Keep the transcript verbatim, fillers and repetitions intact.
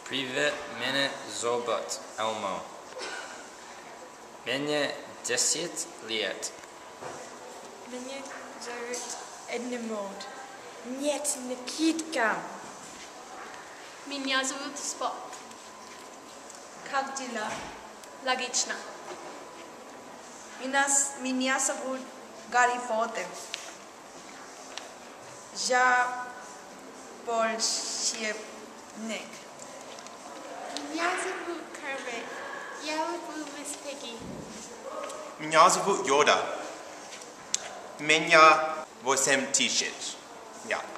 Privet mene zobot Elmo. Mene desit liet. Mene zarit ednemod. Niet nekitkam. Minyazut spot. Kagdila. Lagichna. Minas miniasavud garipote. Ja bolshevnik. Minyazut curve. Yawabu Miss Piggy. Minyazavu Yoda. Menya Vosem T-shirt. Yeah.